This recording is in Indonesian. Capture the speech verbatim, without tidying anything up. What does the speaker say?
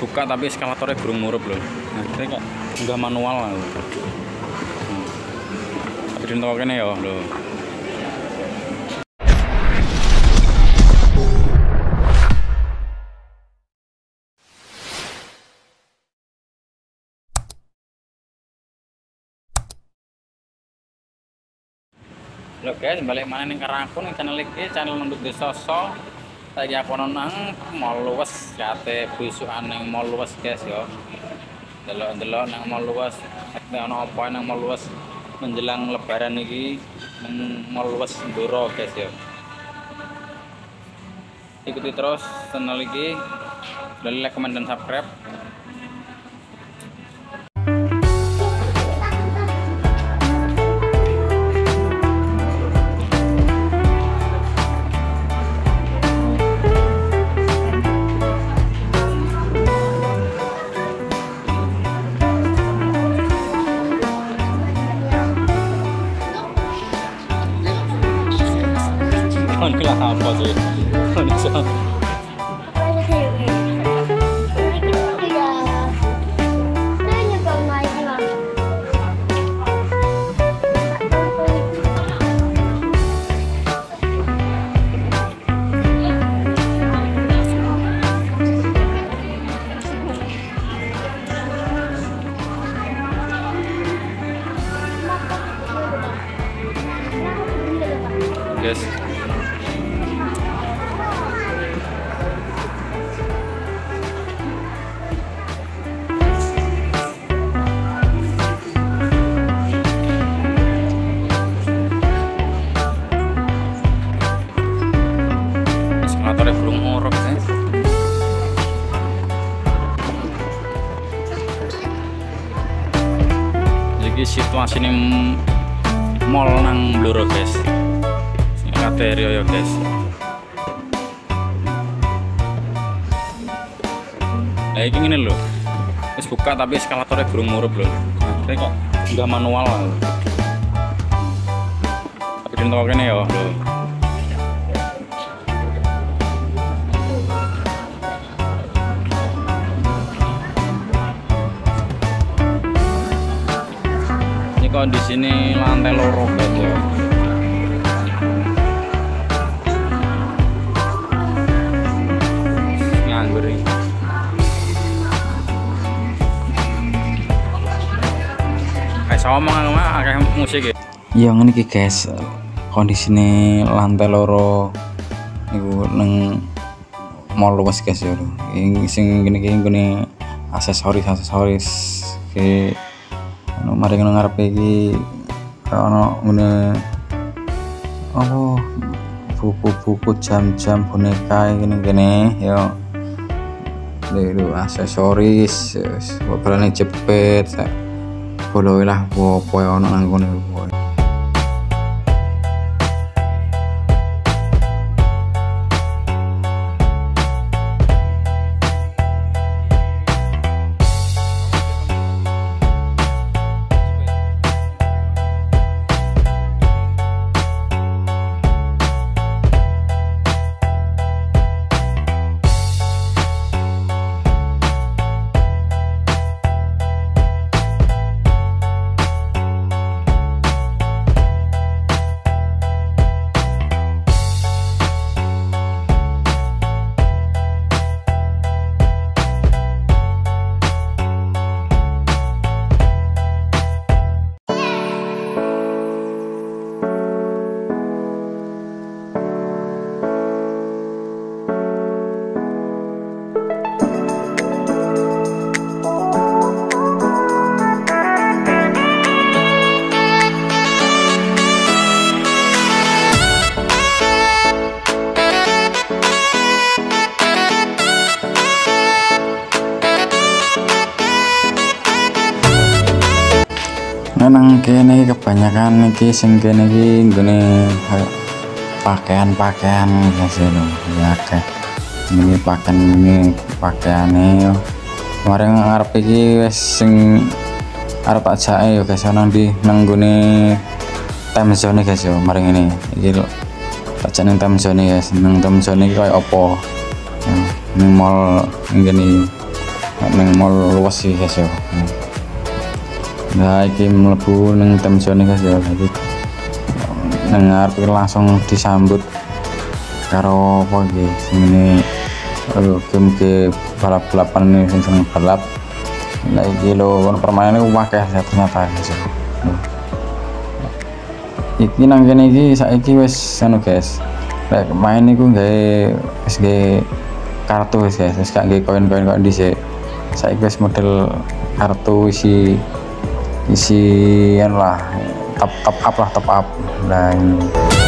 buka tapi eskalatornya belum murup loh. Nah, ini kok nggak manual lah. Hmm. Tapi di toko kene ya loh. Halo guys, balik mana nih karena aku nih channel ini channel Nunduk Desa So. Saya aku nonang mau luas kate busukan yang mau luas guys yo. Delok-delok nang mau luas, ada apa nang mau luas menjelang Lebaran ini nang mau luas Ndoro guys yo. Ikuti terus channel ini, like, comment dan subscribe. Kan kira apa sih? Kan bisa. Yes. Eskalatornya belum ngorok guys. Jadi situasi ini mall nang Bluro guys. Katerio ya guys. Nah ini ngene lho. Wis buka tapi eskalatornya belum murup lho. Nah, ini kok nggak manual lah. Tapi di toko kene ya lho. Ini kondisi ini lantai loro guys ya. Kayak sama kayak musik ya. Iya ngene iki guys. Kondisine lantai loro niku nang mall luas guys ya. Sing ngene iki nggone aksesoris-aksesoris ke ono mari ngono ngarepe iki ono ngene oh buku-buku jam-jam boneka gini-gini ya. Itu aksesoris, barang jepit, boleh lah, boy ono nang kono boy. Nang kene kebanyakan iki sing kene iki nggone pakaian-pakaian guys lho. Ya akeh. Ini pakaian ini pakaiane. Kemarin ngarep iki wis sing arep ajake ya guys nang di nang nggone time zone guys yo. Mari ngene iki lho. Ajak nang time zone guys. Nang time zone iki koyo apa? Ning mall ngene neng mall luas sih guys ya. Nah iki mlebu neng time zone guys ya. Jadi nang ngarep langsung disambut karo apa iki sing game ke balap-balapan sing seneng balap. Nah iki lho permainannya akeh ternyata guys. Iki nang kene iki saiki wis anu guys. Lek main iku gawe wis gawe kartu wis guys, wis gak gawe koin-koin kok dhisik. Saiki wis model kartu isi isi anu lah top top up lah top up. Nah ini